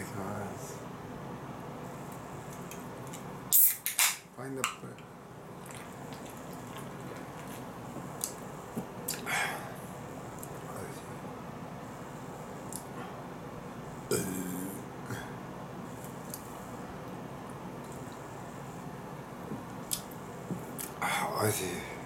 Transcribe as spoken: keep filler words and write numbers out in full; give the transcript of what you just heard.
きます。パイナップル。おいしい。